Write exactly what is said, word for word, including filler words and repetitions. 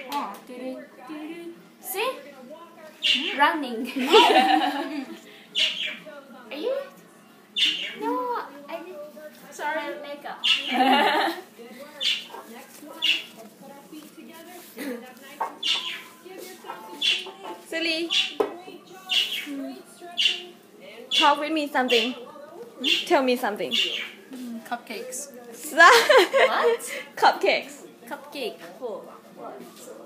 Oh. See? Running. Are you? No, I didn't. Sorry, makeup. Silly. Talk with me something. Tell me something. Cupcakes. What? What? Cupcakes. Cupcake. Oh, what?